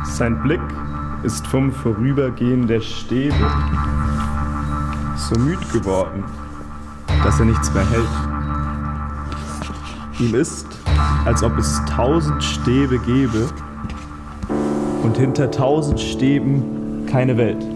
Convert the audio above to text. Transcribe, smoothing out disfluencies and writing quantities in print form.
Sein Blick ist vom Vorübergehen der Stäbe so müd geworden, dass er nichts mehr hält. Ihm ist, als ob es 1000 Stäbe gäbe und hinter 1000 Stäben keine Welt.